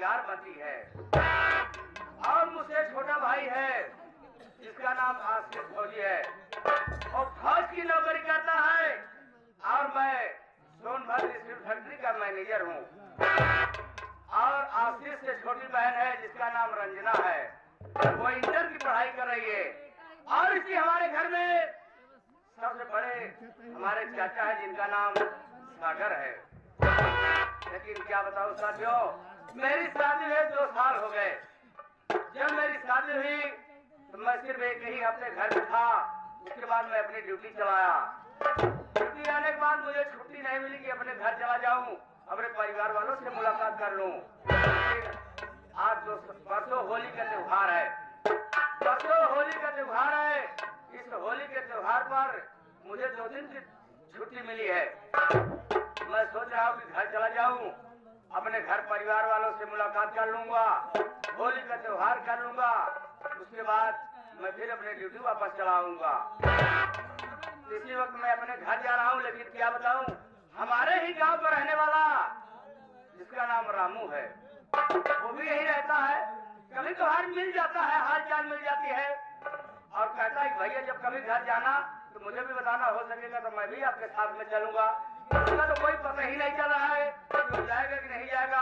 बंगारमती है और मुझसे छोटा भाई है जिसका नाम आशीष फौजी है और फौज की नौकरी करता है और मैं सोनभद्र स्टील फैक्ट्री का मैनेजर हूँ। और आशीष से छोटी बहन है जिसका नाम रंजना है, वो इंटर की पढ़ाई कर रही है। और इसी हमारे घर में सबसे बड़े हमारे चाचा है जिनका नाम सागर है। लेकिन क्या बताऊं साथियों, मेरी शादी हुए 2 साल हो गए। जब मेरी शादी हुई तो मैं सिर्फ एक ही हफ्ते घर में था, उसके बाद मैं अपनी ड्यूटी चलाया। ड्यूटी आने के बाद मुझे छुट्टी नहीं मिली कि अपने घर चला जाऊं, अपने परिवार वालों से मुलाकात कर लूं। आज परसों होली का त्योहार है, परसों होली का त्योहार है। इस होली के त्योहार पर मुझे 2 दिन की छुट्टी मिली है। मैं सोच रहा हूँ कि घर चला जाऊं, अपने घर परिवार वालों से मुलाकात कर लूंगा, होली का त्योहार कर लूंगा, उसके बाद मैं फिर अपने ड्यूटी वापस चलाऊंगा। इसी वक्त मैं अपने घर जा रहा हूँ। लेकिन क्या बताऊं, हमारे ही गांव पर रहने वाला जिसका नाम रामू है, वो भी यही रहता है। कभी कभार मिल जाता है, हाल चाल मिल जाती है और कहता है भैया जब कभी घर जाना तो मुझे भी बताना, हो सकेगा तो मैं भी आपके साथ में चलूंगा। उसका तो कोई पता ही नहीं चल रहा है कि जाएगा कि नहीं जाएगा।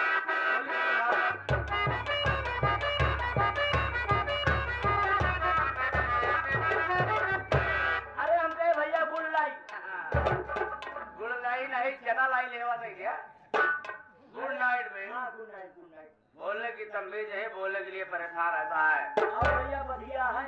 अरे हम कहे भैया गुड़ लाई नहीं, चना लाई लेवा नहीं गया। गुड नाइट में गुड नाइट बोलने की तमीज है, बोलने के लिए परेशान रहता है। और भैया बढ़िया है,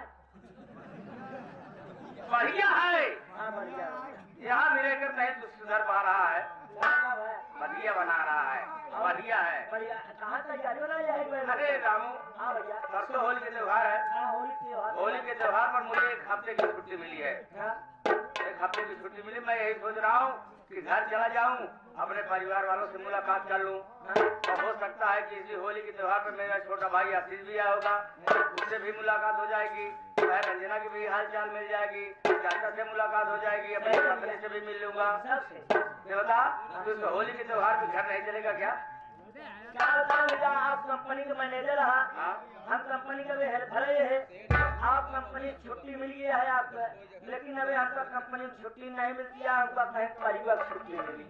बढ़िया है। बढ़िया यहाँ भी रहकर नहीं तो सुधर पा रहा है, बढ़िया बना रहा है, बढ़िया है। कहाँ तैयारी हो रही है? अरे रामू, हाँ भैया, परसों होली के त्योहार है। होली के त्योहार पर मुझे 1 हफ्ते की छुट्टी मिली है। 1 हफ्ते की छुट्टी मिली, मैं यही सोच रहा हूँ कि घर चला जाऊं, अपने परिवार वालों से मुलाकात कर लूं। और हो सकता है कि इसी होली के त्योहार पर मेरा छोटा भाई आशीष भी आया होगा, उससे भी मुलाकात हो जाएगी। रंजना की भी हाल चाल मिल जाएगी, चाचा से मुलाकात हो जाएगी, अपने पत्नी से भी मिल लूंगा। ये बता, तो होली के त्योहार पे घर नहीं चलेगा क्या? क्या बताऊं भैया, आप कंपनी के मैनेजर रहा, हम कंपनी का भी हेल्पर है। आप कंपनी छुट्टी मिल गई है आपको, लेकिन अभी हमको कंपनी छुट्टी नहीं मिलती है। हमको कहीं परिवार छुट्टी मिली,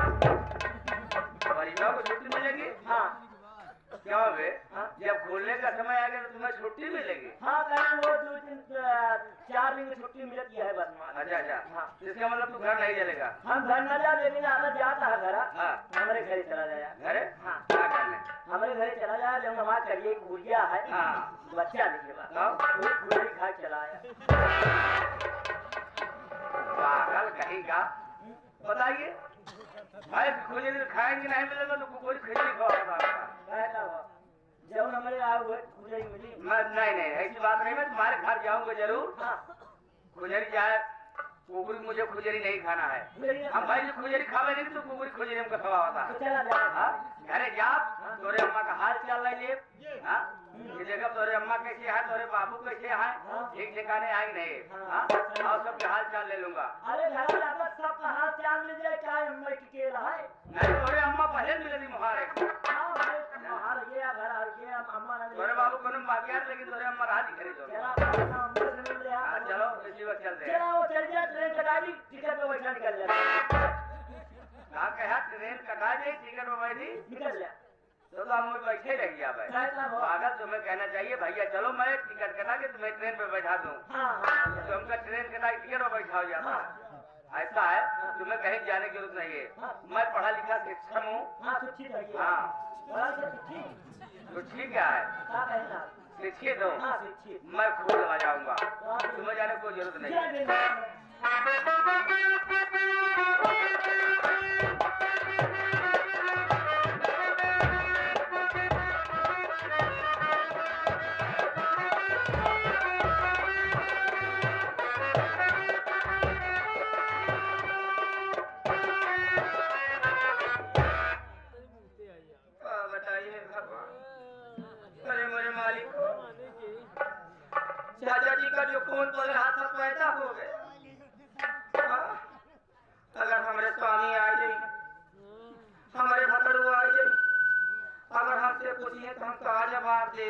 परिवार को छुट्टी मिलेगी? हाँ। क्या बे? जब खोलने का समय आ गया तो तुम्हें छुट्टी मिलेगी? हाँ, कहीं वो 4 दिन की छुट्टी मिलती है बस। अच्छा। हाँ, इसका मतलब तू घर नहीं चलेगा? हम घर न जा, लेकिन आना जाता है घर। हमारे घर चला जाया। घरे? हाँ, क्या करने? हमारे घर चला जाया। जब हमारे करिए गुड़िया है, बच्चा दिखेगा, गुड़िया खा चला आया। पागल कहीं का। बताइए भाई, खुजरी खाएंगे नहीं मिलेगा तो कोई खिचड़ी खाओगा। जब हमारे खुजरी मिली, नहीं ऐसी बात नहीं, मैं तुम्हारे घर जाऊंगा जरूर। खुजरी जाए, कुकुरी मुझे खुजरी नहीं खाना है। हम भाई खुजरी खावे नहीं तो कुकुरी खुजरी हमको खवा होता है। घरे जा, तोरे अम्मा का हाल चाल ले, देखा तोरे अम्मा कैसे है, तोरे बाबू कैसे है, ठीक ठिकाने आए नहीं, और सबके हाल चाल ले लूंगा। अरे घर जाकर सबका हाल चाल ले जाए, क्या अम्मा टिकेला है? नहीं, तोरे अम्मा पहले मिले थी मुहारे। तोरे बाबू को बाकी है, लेकिन तोरे अम्मा राजी करे। चलो इसी वक्त चलते हैं। चल जाए, ट्रेन कटा दी, टिकट पे बैठा निकल जाए। कहा कहा ट्रेन कटा दी, टिकट में बैठी निकल जाए तो हम बैठे रह गया भाई। पागल, तुम्हें कहना चाहिए भैया चलो मैं टिकट कटा के तुम्हें ट्रेन पे बैठा दूं। तो हमका ट्रेन कटा के टिकट में बैठा हो जाता। ऐसा है, तुम्हें कहीं जाने की जरूरत नहीं है। मैं पढ़ा लिखा शिक्षक हूँ। तो ठीक है, शिक्षित हो, मैं खुद चला जाऊंगा, तुम्हें जाने की कोई जरूरत नहीं है। बताइए भगवान, अरे मेरे मालिक, चाचा जी का जो खून बल रहा था पैदा हो गए। अगर हमारे स्वामी आ जाए, हमारे भतड़ू आ जाए, अगर हमसे पूछिए तो हम कहा जवाब दे।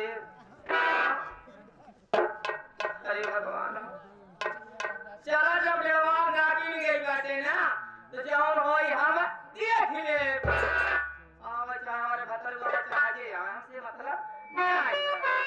अरे भगवान, चला जब लेवान गाड़ी में गई बाटे ना तो जौन होई हम देख ले। बच्चा हमारे भतर हुआ बच्चा आगे हमसे मतलब नहीं।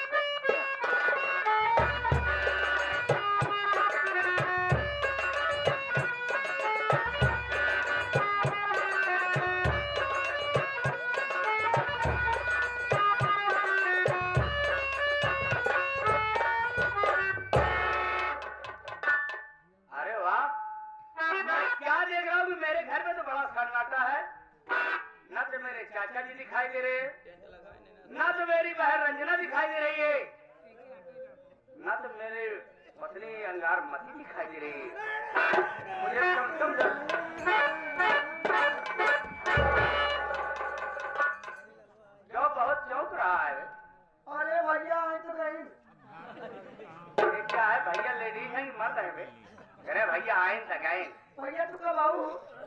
अरे वाह, मैं क्या देख रहा हूँ, मेरे घर में तो बड़ा सन्नाटा है। न तो मेरे चाचा जी दिखाई दे रहे, न तो मेरी बहन रंजना दिखाई दे रही है, न तो मेरे पत्नी अंगार मती दिखाई दे रही है। मुझे कम से कम जो बहुत चौंक रहा है। अरे भैया आए तो नहीं। ये क्या है भैया, लेडीज है कि मर्द है बे? अरे भैया आए तक आए। भैया तू कब आऊ?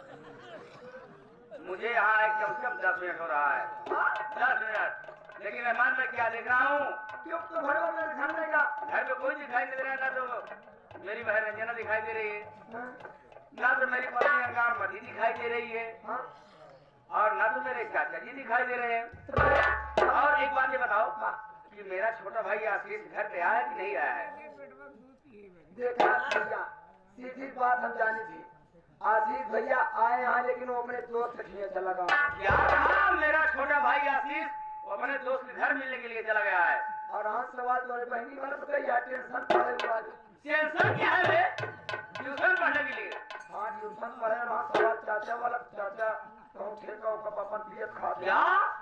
मुझे यहाँ एक कम से कम 10 मिनट हो रहा है। 10 मिनट। लेकिन मेहमान मैं क्या देख रहा हूँ, क्यों तो घर में घर में जा। घर में कोई दिखाई नहीं दे रहा। ना तो मेरी बहन रंजना दिखाई दे रही है, ना तो मेरी पत्नी अंगार मती दिखाई दे रही है, और ना तो मेरे चाचा जी दिखाई दे रहे हैं। और एक बात ये बताओ कि मेरा छोटा भाई आशीष घर पे आया कि नहीं आया है? देखा भैया, सीधी बात हम जानी थी। आशीष भैया आए यहाँ, लेकिन वो अपने दोस्त के चला गया। क्या कहा? मेरा छोटा भाई आशीष वो अपने दोस्त के घर मिलने के लिए चला गया है। और हाँ सवाल तुम्हारे बहनी वाला तो कहीं टेंशन पड़े हुआ। टेंशन क्या है बे? ट्यूशन पढ़ने के लिए? हाँ ट्यूशन पढ़े। हाँ सवाल चाचा वाला, चाचा कहूँ ठेका का पापा पिए खा क्या?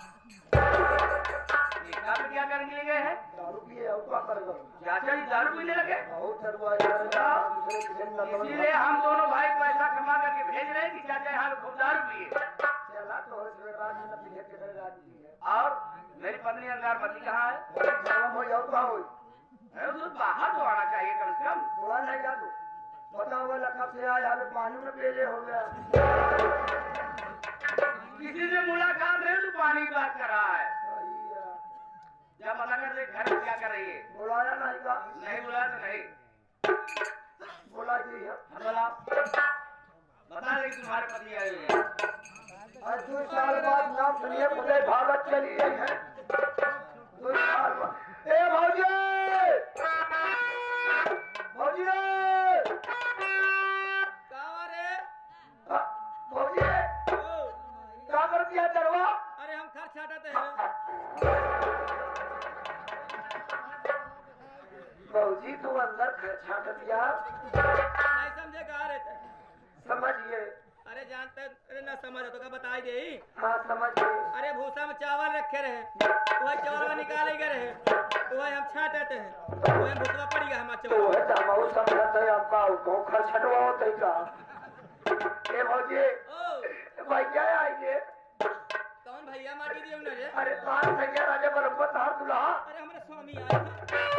ठेका पे क्या करने के लिए गए हैं? दारू पिए और क्या करेगा? चाचा जी दारू पीने लगे? बहुत चलवा यार। इसीलिए हम दोनों भाई पैसा कमा करके भेज रहे हैं कि चाचा यहाँ पे खूब दारू पिए। चला तो राज में पिए के राजी है। और मेरी पत्नी अंगार मती कहाँ है? हो जाओ क्या हो? तो बाहर तो आना चाहिए कम से कम। थोड़ा नहीं जा तू बताओ वाला कब से आया? हमें पानी में पेले हो गया। किसी से मुलाकात नहीं तो पानी की बात कर रहा है। सही है। जब पता कर दे घर में क्या कर रही है। बुलाया नहीं का? नहीं बुलाया तो नहीं। बोला जी है। बोला बता दे कि तुम्हारे पति आए हुए हैं। आज 2 साल बाद नाम सुनिए खुदे भागत चली गई है। 2 साल बाद। ए भौजी, भौजी, भौजी क्या कर दिया दरवा? अरे हम खर छाटते हैं। भौजी तू अंदर छाट दिया? नहीं समझे कहा रहते? समझिए। अरे जानते अरे ना समझ तो का बताई दे। हाँ समझिए। अरे भूसा में चावल रखे रहे, वही चावल निकाले गए रहे, वही हम छाटते हैं, वही भूसा पड़ गया हमारा तो चावल। है दामाऊ समझते हैं आपका गाँव खर छटवाओ तरीका। ए भौजी भाई क्या आइए? कौन भैया माटी दिए उन्हें रे? अरे बात भैया राजा बरब्बत तार दुल्हा। अरे हमारे स्वामी आए हैं।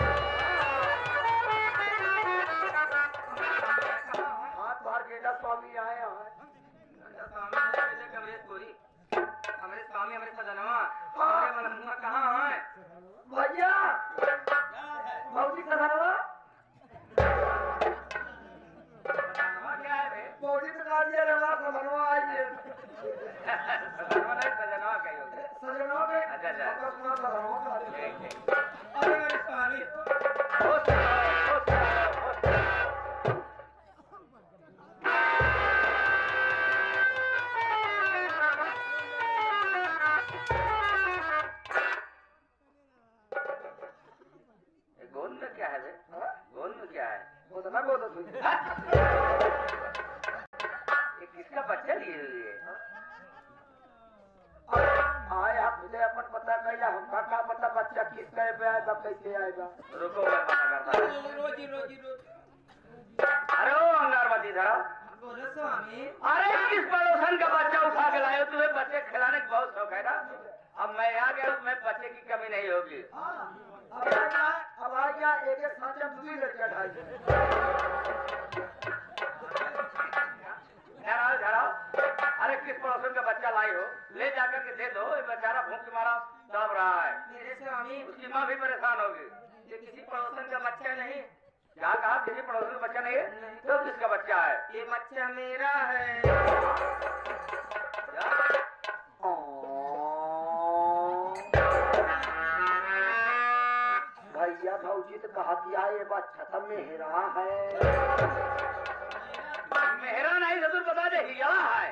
हाथ बाहर गेटा स्वामी आए हैं। हमारे स्वामी हमारे सजनवा हमारे मनमुआ कहाँ है? भैया भौजी सजनवा क्या है बे? भौजी तो काट दिया रवा सजनवा आइए। सजनवा नहीं सजनवा कही होगी। सजनवा के अच्छा, अच्छा। आपका सुना सजनवा का दिया। अरे हमारे स्वामी गोंद में क्या है बे? गोंद में क्या है? उतना बोलो तुझे। ये किसका बच्चा लिए हुई है? आए आप मुझे अपन पता कैला हमका का पता बच्चा किस तरह पे आएगा कैसे आएगा? रुको मैं पता करता हूँ। रोजी रोजी रोजी। अरे ओ अंगारवती धरा, बोलो स्वामी। अरे किस पड़ोसन का बच्चा उठा के लाए हो? तुम्हें बच्चे खिलाने का बहुत शौक है ना? अब मैं आ गया हूँ, तुम्हें बच्चे की कमी नहीं होगी। अब आ गया एक साथ हम 2 लड़के ढाई। झराओ। अरे किस पड़ोसन का बच्चा लाई हो? ले जाकर के दे दो, ये बेचारा भूख के मारा सब रहा है। मेरे स्वामी उसकी माँ भी परेशान होगी। ये किसी पड़ोसन का बच्चा नहीं। क्या कहा? किसी पड़ोसी का बच्चा नहीं है? तो किसका बच्चा है? ये बच्चा मेरा है। क्या? भैया भौजी तो कहा दिया ये बच्चा तो मेरा है। मेरा नहीं ससुर बता दे, हिया है।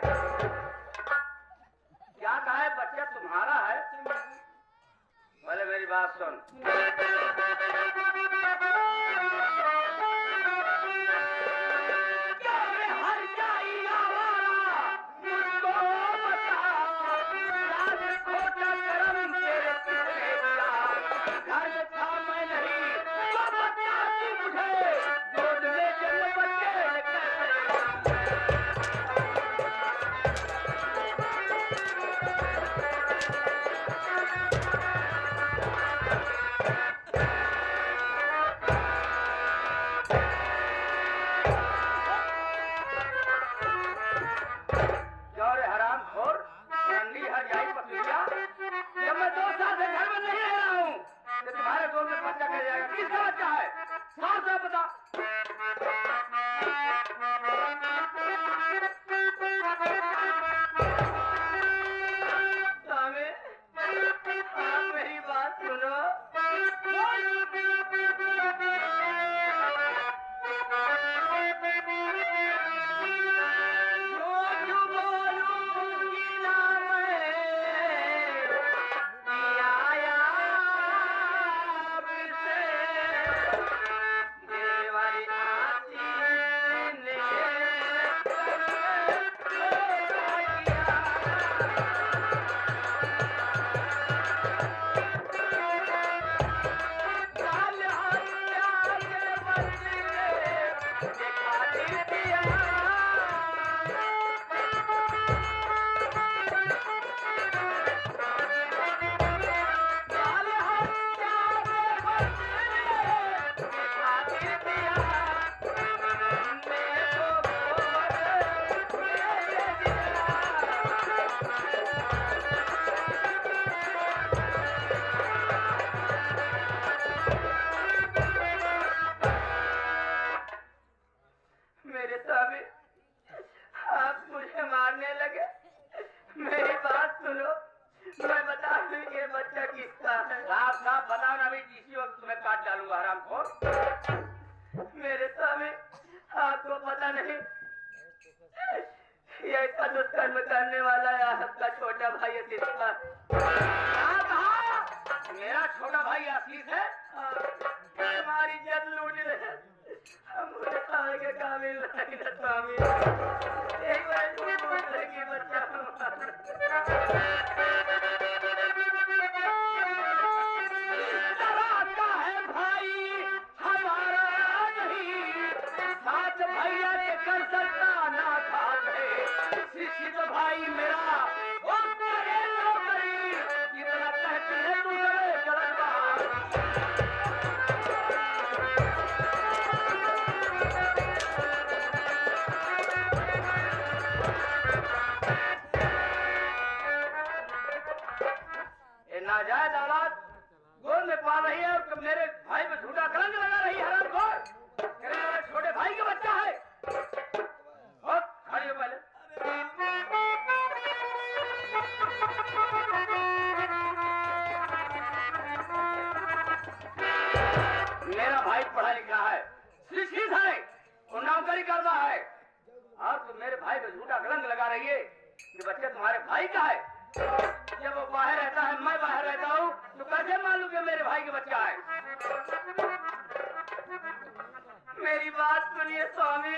क्या कहा है? बच्चा तुम्हारा है? पहले मेरी बात सुन। मेरे स्वामी आपको पता नहीं ये ऐसा दुष्कर्म करने वाला है आपका छोटा भाई आशीष। मेरा छोटा भाई आशीष है? हमारी इज्जत लूट ले, हम खाने के काबिल नहीं ना स्वामी। एक बार पूछ ले कि बच्चा भैया के कर सकता ना खाते शिक्षित भाई मेरा वो करे नौकरी जितना कहती है तू करे गलत बात। ये नाजायज औलाद गोद में पा रही है और मेरे भाई में झूठा कलंक लगा रही है। हराम खोर मेरे छोटे भाई का बच्चा है। खड़ी हो पहले। मेरा भाई पढ़ा लिखा है, शिक्षित है, वो नौकरी करता है और तुम मेरे भाई पे झूठा कलंक लगा रही है कि बच्चा तुम्हारे भाई का है। जब वो बाहर रहता है, मैं बाहर रहता हूँ, तो कैसे मालूम कि मेरे भाई का बच्चा है? मेरी बात सुनिए स्वामी।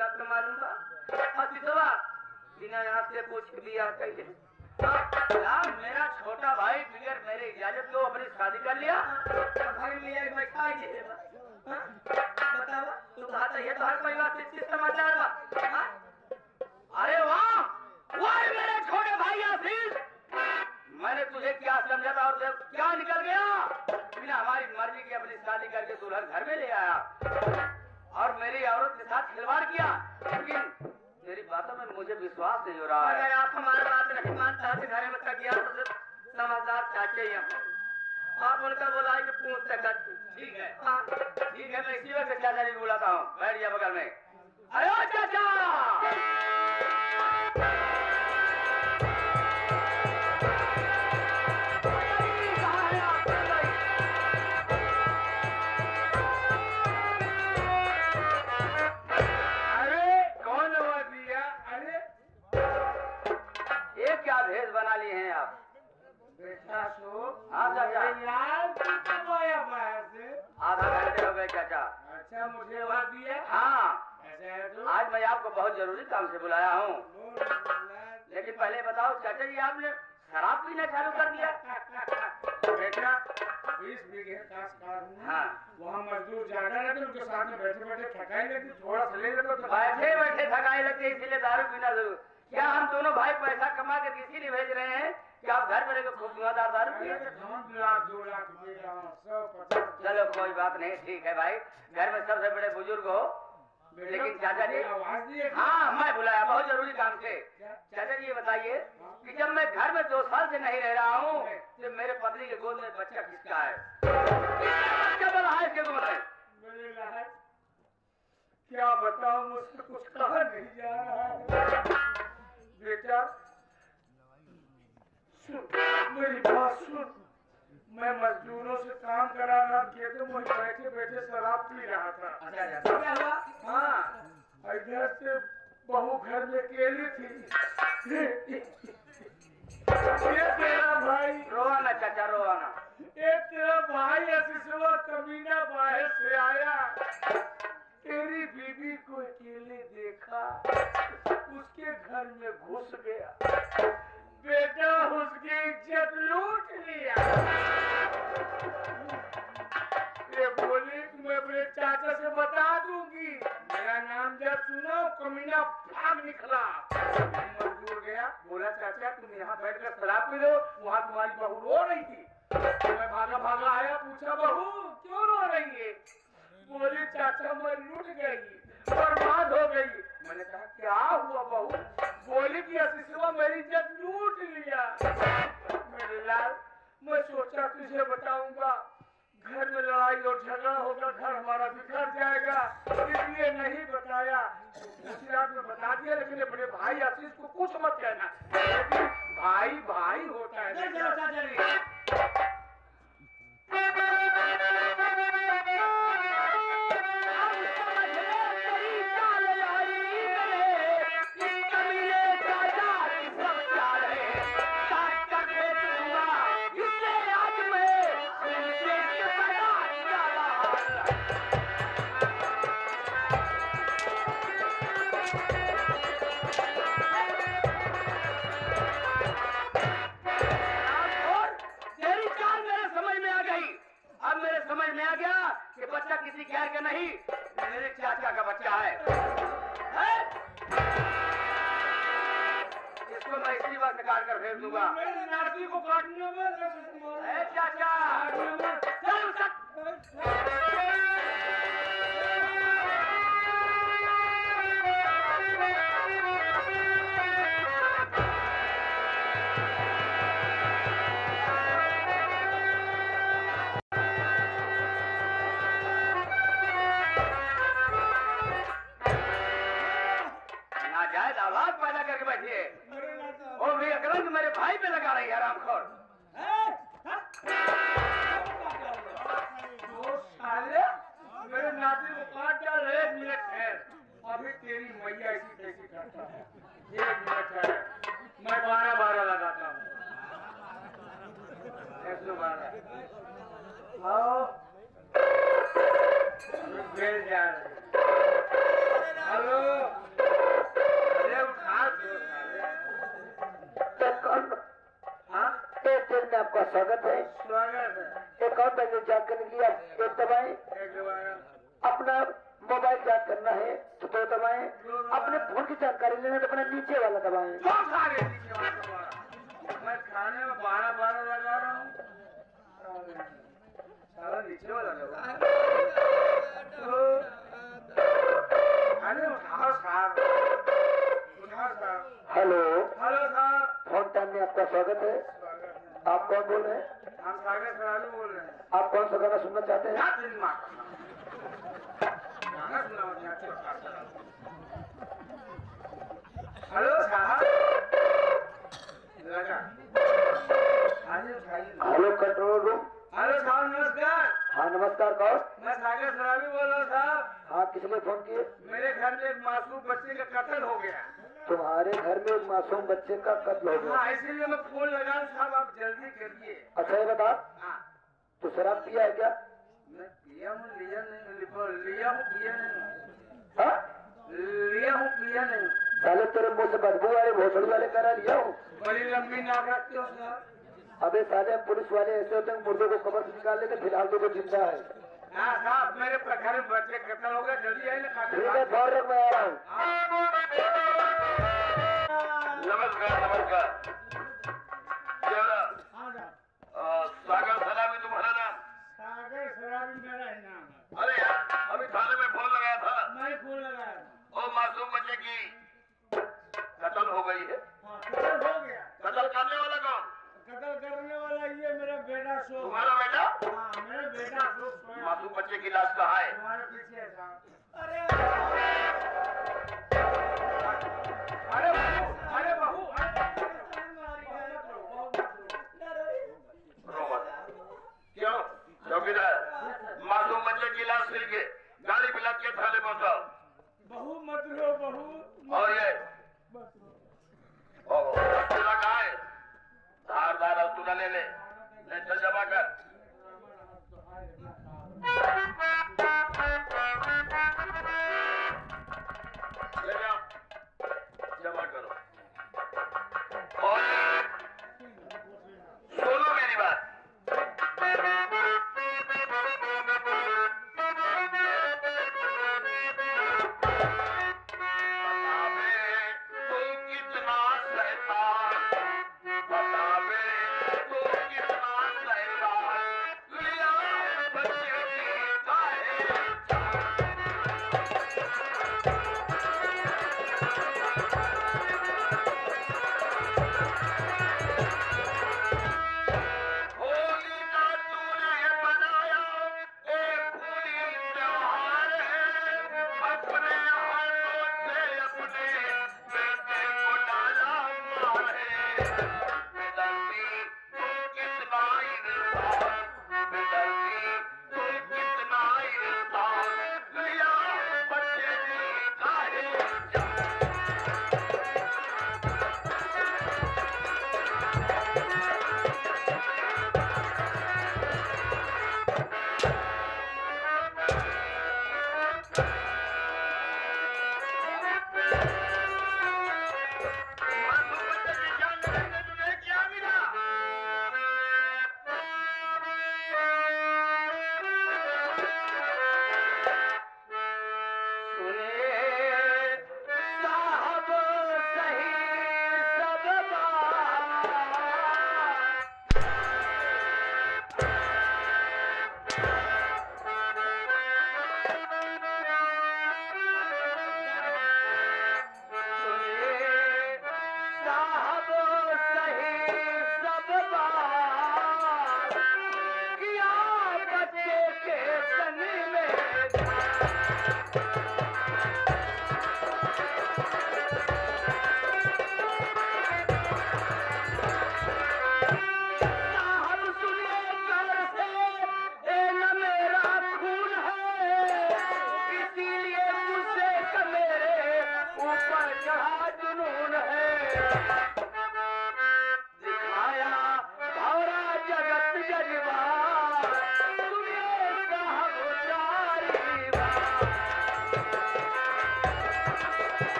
जात का मालूम बा अतिथवा बिना यहाँ से पूछ के भी आ कही यार मेरा छोटा भाई बगैर मेरे इजाजत को अपनी शादी कर लिया भाई लिया बैठा के बताओ तू कहा था ये तो हर परिवार से किस समाचार बा हाँ? अरे वाह वाह मेरे छोटे भाई आशीष मैंने तुझे क्या समझा था और क्या निकल गया बिना हमारी मर्जी की अपनी शादी करके दुल्हन घर में ले आया और मेरी औरत के साथ खिलवाड़ किया लेकिन तेरी बातों में मुझे विश्वास नहीं हो रहा है अगर आप हमारी बात नहीं मानता तो घर में तक गया तो समझदार चाचे ही हैं आप उनका बोला कि पूछ तक ठीक है मैं इसी वक्त चाचा जी बुलाता हूँ बैठ जा बगल में अरे ओ चाचा बना लिए हैं आप बेटा सो हाँ चाचा यार कब आया बाहर से आधा घंटे हो गए चाचा अच्छा मुझे वहाँ दिया हाँ ऐसा है तो आज मैं आपको बहुत जरूरी काम से बुलाया हूँ लेकिन पहले बताओ चाचा जी आपने शराब पीना चालू कर दिया बेटा 20 बीघे का हूँ हाँ वहाँ मजदूर ज्यादा रहते उनके साथ में बैठे बैठे थकाई लगती थोड़ा सा ले लेते तो बैठे बैठे थकाई लगती है इसीलिए दारू पीना जरूर क्या हम दोनों भाई पैसा कमा के इसीलिए भेज रहे हैं कि आप घर में रहकर खूब धुआंधार दारू पिए लाख 2 लाख रुपये 150 चलो कोई बात नहीं ठीक है भाई घर में सबसे बड़े बुजुर्ग हो लेकिन चाचा जी आवाज दिए हाँ मैं बुलाया बहुत जरूरी काम से चाचा जी ये बताइए कि जब मैं घर में 2 साल से नहीं रह रहा हूँ तो मेरे पत्नी के गोद में बच्चा किसका है क्या बोला है इसके गोद में क्या बताऊं मुझसे कुछ कहा नहीं जा रहा है बेटा सुन मेरी बात सुन मैं मजदूरों से काम करा रहा खेतों में बैठे बैठे शराब पी रहा था क्या हुआ हाँ इधर से बहू घर में अकेली थी ये तेरा भाई रोवाना चाचा रोवाना ये तेरा भाई असिसवा कमीना बाहर से आया तेरी बीबी को अकेले देखा उसके घर में घुस गया बेटा उसकी इज्जत लूट लिया ये बोली मैं अपने चाचा से बता दूंगी मेरा नाम जब सुना कमीना भाग निकला मजदूर गया बोला चाचा तुम यहाँ बैठकर शराब पी लो वहाँ तुम्हारी बहू रो रही थी मैं भागा भागा आया पूछा बहू क्यों रो रही है बोली चाचा मैं लूट गई बर्बाद हो गई मैंने कहा क्या हुआ बहू बोली कि असिसवा मेरी इज्जत लूट लिया मेरे लाल मैं सोचा तुझे बताऊंगा घर में लड़ाई और झगड़ा होगा घर हमारा बिखर जाएगा इसलिए नहीं बताया दूसरी रात में बता दिया लेकिन अपने भाई आशीष को कुछ मत कहना भाई भाई होता है किसी गैर का नहीं मेरे चाचा का बच्चा है इसको मैं इसी वक्त काट कर भेज दूंगा मेरी नाती को काटने में चाचा आवाज पैदा करके बैठिए और भी अकरंग मेरे भाई पे लगा रही है हरामखोर मेरे नाती को काट डाल 1 मिनट है अभी तेरी मैया ऐसी कैसी करता है 1 मिनट है मैं 12 लगाता हूँ 112 बेल जा रही हेलो अरे उठा दो साले। एक दिन में आपका स्वागत है। स्वागत है। एक और बैलेंस जांच करने के लिए आप एक दबाएं। एक दबाया। अपना मोबाइल जांच करना है तो 2 दबाएं। अपने फोन की जानकारी लेना तो अपना नीचे वाला दबाएं। कौन खा रहे नीचे वाला दबा? मैं खाने में 12 लगा रहा हूँ। साला नीचे वाला दबा। अरे उठाओ साहब, उठाओ साहब। हेलो, हेलो साहब। फोन टाइम में आपका स्वागत है। आप कौन बोल रहे हैं? हम सागर सरालू बोल रहे हैं। आप कौन सा गाना सुनना चाहते हैं? क्या दिन मार गाना सुनाओ क्या चोटा सरालू। हेलो साहब। लगा। आइए उठाइए। Hello control room. हेलो साहब नमस्कार। हाँ नमस्कार, कौन? मैं सागर सराबी बोल रहा हूँ साहब। हाँ, किस लिए फोन किए? मेरे घर में एक मासूम बच्चे का कत्ल हो गया। तुम्हारे घर में एक मासूम बच्चे का कत्ल हो गया? हाँ, इसीलिए मैं फोन लगा साहब, आप जल्दी करिए। अच्छा ये बता, हाँ, तू शराब पिया है क्या? मैं पिया हूँ, लिया नहीं, लिया हूँ पिया नहीं। हाँ? लिया हूँ पिया नहीं। साले तेरे मुंह से बदबू वाले भोसड़ी वाले करा लिया हूँ। बड़ी लंबी नाक रखते हो साहब। अबे साले पुलिस वाले ऐसे होते हैं, मुर्दे को कब्र से निकाल लेते, फिलहाल तो वो जिंदा है। हाँ साहब, मेरे घर में बच्चे कत्ल हो गया, जल्दी आइए ना। ठीक है, फोन रख, मैं आ रहा हूँ। नमस्कार नमस्कार। सागर सलामी तुम्हारा नाम? सागर सराबी मेरा ही नाम है। अरे यार, अभी थाने में फोन लगाया था। मैं फोन लगाया। ओ मासूम बच्चे की कत्ल हो गई है। हाँ, कत्ल हो गया। कत्ल करने वाला कौन? कत्ल करने वाला ये मेरा बेटा शोक। तुम्हारा बेटा? हाँ, मेरा बेटा शोक सोया। मासूम बच्चे की लाश कहाँ है? तुम्हारे पीछे है साहब। अरे अरे बहू, रो मत। क्यों चौकीदार, मासूम बच्चे की लाश मिल गई, गाड़ी मिला के थाने पहुंचाओ। बहू मत रो बहू। और ये अस्तूला कहाँ है? धारदार अस्तूला ले ले, चल जमा कर। ले जाओ, जमा करो। और सुनो मेरी बात,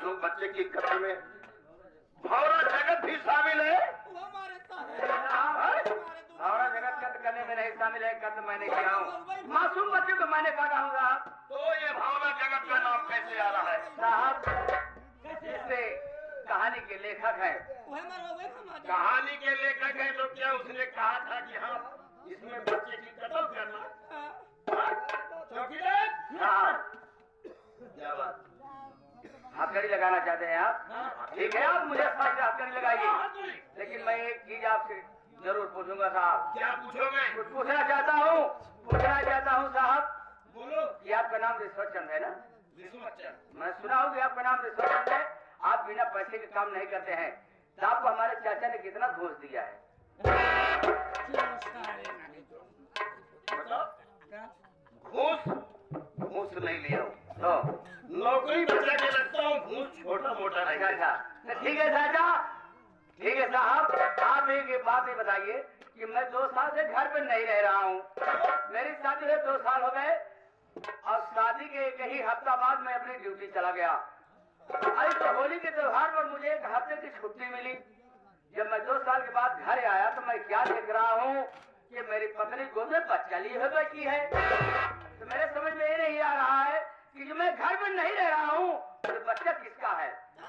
मासूम बच्चे की कत्ल में भौरा जगत भी शामिल है। वो हमारे साथ और जगत कत्ल करने में नहीं शामिल है, कत्ल मैंने किया हूँ। मासूम बच्चे को मैंने काटा हूँ साहब। तो ये भौरा जगत का नाम कैसे आ रहा है? साहब इससे कहानी के लेखक हैं। वो हमारा वो समाज कहानी के लेखक है तो क्या उसने कहा था कि हाँ इसमें बच्चे की कत्ल करना? चौकीदार साहब क्या बात? हथकड़ी लगाना चाहते हैं आप? ठीक है, आप मुझे साथ से हथकड़ी लगाइए, लेकिन मैं एक चीज आपसे जरूर पूछूंगा साहब। क्या पूछोगे? कुछ पूछना चाहता हूँ साहब। बोलो। ये आपका नाम रिश्वत चंद है ना? विश्वचंद। मैं सुना हूँ कि आपका नाम रिश्वत चंद है। आप बिना पैसे के काम नहीं करते हैं। तो आपको हमारे चाचा ने कितना घूस दिया है? घूस नहीं लिया तो नौकरी बचा के रखता हूँ, घूस छोटा मोटा नहीं। अच्छा, तो ठीक है चाचा, ठीक है साहब। आप एक बात ये बताइए कि मैं 2 साल से घर पे नहीं रह रहा हूँ। मेरी शादी हुए 2 साल हो गए और शादी के एक ही हफ्ता बाद मैं अपनी ड्यूटी चला गया। अरे तो होली के त्योहार पर मुझे 1 हफ्ते की छुट्टी मिली। जब मैं 2 साल के बाद घर आया तो मैं क्या देख रहा हूँ कि मेरी पत्नी गोद में बच्चा लिए हुए बैठी है। तो मेरे समझ में ये नहीं आ रहा है कि जो मैं घर में नहीं रह रहा हूँ तो बच्चा किसका है?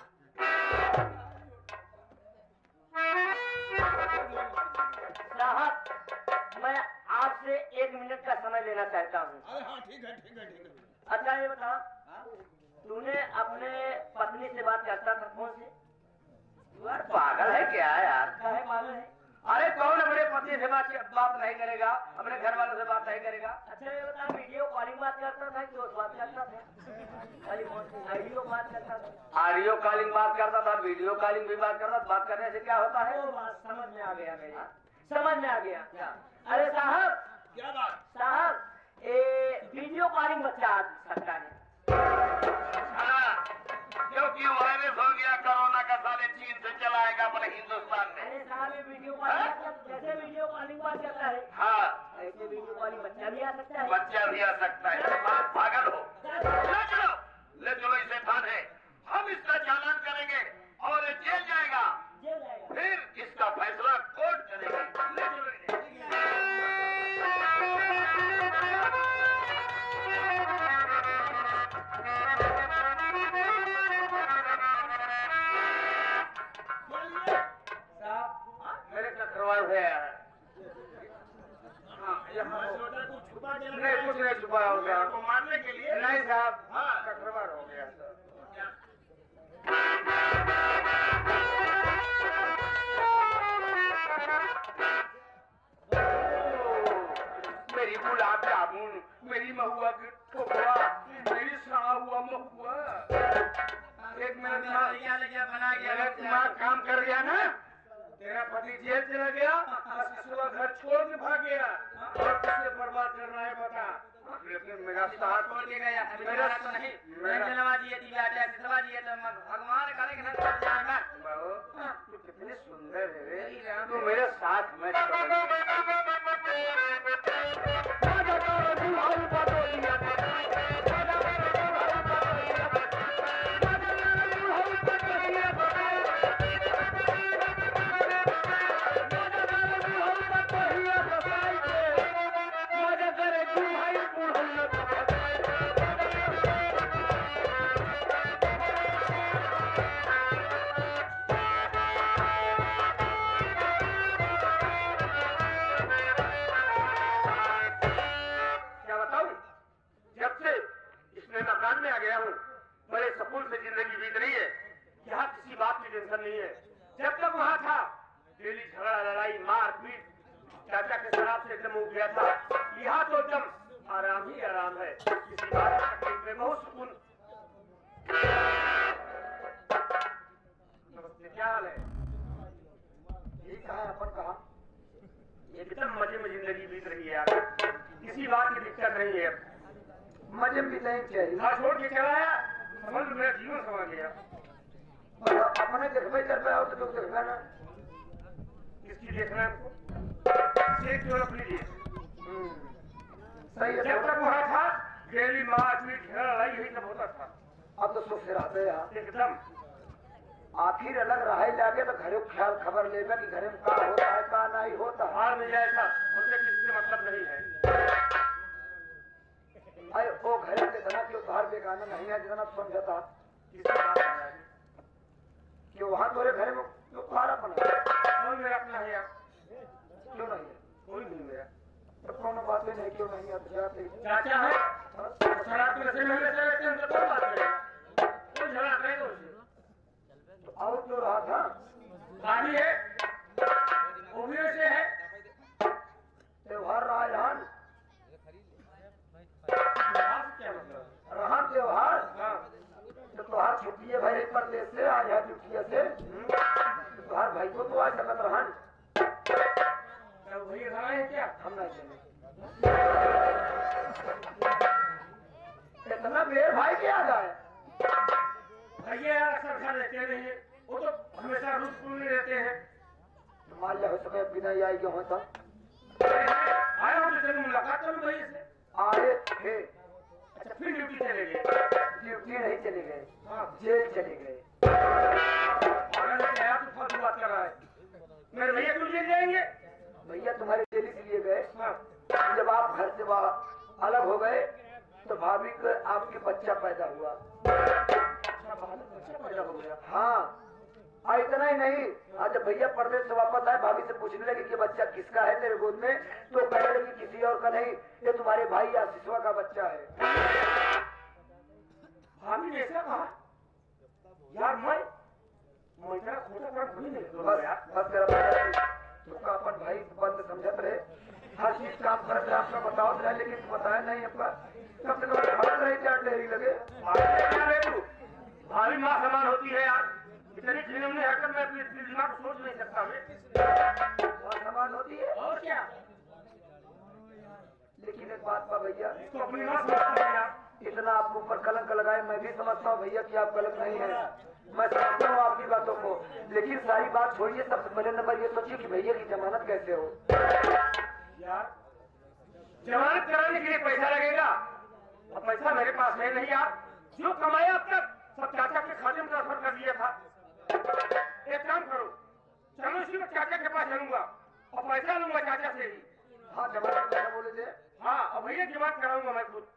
साहब मैं आपसे 1 मिनट का समय लेना चाहता हूँ। अरे हाँ ठीक है ठीक है ठीक है। अच्छा ये बता, तूने अपने पत्नी से बात करता था फोन से? तू यार पागल है क्या यार? काहे पागल है? अरे कौन अपने पति से बात नहीं करेगा, अपने घर वालों से बात नहीं करेगा? अच्छा ये बता, वीडियो कॉलिंग बात करता था कि उस बात करता था? खाली फोन से वीडियो बात करता था? ऑडियो कॉलिंग बात करता था, वीडियो कॉलिंग भी बात करता था। बात करने से क्या होता है? वो बात समझ में आ गया मेरी, समझ में आ गया। अरे साहब क्या बात? साहब वीडियो कॉलिंग बच्चा आ सकता है। हाँ, क्योंकि वायरस हो गया कोरोना का, साले चीन से चलाएगा अपने हिंदुस्तान में। अरे साहब ये वीडियो कॉलिंग जैसे वीडियो कॉलिंग बात करता है हाँ, ऐसे वीडियो कॉलिंग बच्चा भी आ सकता है। बच्चा भी आ सकता है। बात पागल हो? ले चलो इसे थाने, हम इसका चालान करेंगे और ये जेल जाएगा। जेल जाएगा। फिर इसका फैसला कोर्ट करेगी। ले चलो इसे। मेरे चक्रवाल है यार। हाँ, यहाँ सोडा को छुपा के नहीं, कुछ नहीं छुपाया होगा। को मारने के लिए। नहीं साहब, हाँ। चक्रवाल हो गया। मेरी गुलाब जामुन, मेरी महुआ की ठोकुआ, मेरी सड़ा हुआ महुआ। 1 मिनट मेरा दिमाग काम कर गया ना। तेरा पति जेल चला गया, सुबह घर छोड़ के भाग गया और किसने बर्बाद करना है बता? लेकिन मेरा साथ छोड़ के गया अभी मेरा तो नहीं मेरा चलवा दिए दिया टैक्स चलवा दिए तो भगवान करे कि ना चल जाएगा। बहू, तू कितनी सुंदर है रे। तू मेरे साथ में बड़े सुकून से जिंदगी बीत रही है। यहाँ किसी बात की टेंशन नहीं है। जब तक वहाँ था डेली झगड़ा लड़ाई मार पीट, चाचा के शराब से एकदम उठ गया था। यहाँ तो एकदम आराम ही आराम है। किसी बात की तकलीफ में बहुत सुकून। नमस्ते, क्या हाल है? यही कहा अपन कहा, एकदम मजे में जिंदगी बीत रही है यार। किसी बात की दिक्कत नहीं है। मजे भी नहीं चाहिए। घर छोड़ के चला आया, समझ मेरा जीवन समझ गया। अपने देखबे कर रहा हो तो देखना ना। किसकी देखना है? सेठ जो अपनी लिए। सही है। जब तक वहाँ था डेली मार पीट झगड़ा लड़ाई यही सब होता था। अब तो सुख से रहते यार एकदम आखिर अलग रहे लागे तो घरे ख्याल खबर लेगा कि घरे में का होता है का नहीं होता है। हार मिल जाए सब, उनसे किसी से मतलब नहीं है। अरे वो घरे के जना क्यों बाहर बेगाना नहीं है जितना समझता किसी बात नहीं है। कि वहाँ तोरे घरे में तुम्हारा बना कौन मेरा अपना है यार? क्यों नहीं है कोई नहीं मेरा। तो कौन बात नहीं क्यों नहीं है तो जाते चाचा है, शराब के नशे में नशे रहते हैं, उनसे कौन बात करेगा? कोई झगड़ा करेगा उनसे? तो और जो रहा था भाभी है, वो भी ऐसे है। त्योहार रहा जहान क्या मतलब? रहा त्योहार हाँ। तो तुहार छुट्टी है भाई परदेश से आज है ड्यूटी से तुहार भाई को तो आज सकत रहन क्या वही घर आए हैं क्या? हम नहीं चले इतना बेर भाई क्या आ जाए भैया यार अक्सर घर रहते नहीं है, वो तो हमेशा रूस पुल में रहते हैं। मान लिया हो सके बिना आई के होता आया हूँ तो मुलाकात करूँ भैया से। आए थे अच्छा फिर ड्यूटी चले गए। ड्यूटी नहीं चले गए हाँ। जेल चले गए अगर मैं आया तो फालतू बात कर रहा है। मेरे भैया क्यों जेल जाएंगे? भैया तुम्हारे जेल इसलिए गए हाँ। जब आप घर से अलग हो गए तो भाभी को आपके बच्चा पैदा हुआ अच्छा बच्चा पैदा हो गया। हाँ और इतना ही नहीं आज जब भैया परदेश से वापस आए भाभी से पूछने लगे कि बच्चा किसका है तेरे गोद में तो कहने लगे किसी और का नहीं ये तुम्हारे भाई आशीषवा का बच्चा है। भाभी ने ऐसा कहा यार मैं तेरा खोटा काम नहीं करूँगा बस यार। बस तेरा भाई तुमका अपन भाई बंद समझत रहे हर चीज काम करते रहे आपका बताओ रहे लेकिन तू बताया नहीं आपका कम से कम खबर रही चार डेरी लगे भाभी माँ समान होती है यार, इतनी घिनौनी हरकत मैं अपने दिमाग को सोच नहीं सकता मैं। और समान होती है और क्या? लेकिन एक बात बा भैया इसको अपनी माँ समझता है यार। इतना आपको ऊपर कलंक लगाए मैं भी समझता हूँ भैया कि आप गलत नहीं है मैं समझता हूँ आपकी बातों को लेकिन सारी बात छोड़िए सबसे पहले नंबर ये सोचिए कि भैया की जमानत कैसे हो यार जमानत कराने के लिए पैसा लगेगा और पैसा मेरे पास है नहीं यार। जो कमाया अब तक सब चाचा के खाते में ट्रांसफर कर दिया था। एक काम करो चलो इसी को चाचा के पास चलूंगा और पैसा लूंगा चाचा से ही। हाँ जमानत कैसे बोले थे हाँ और भैया जमानत कराऊंगा मैं खुद।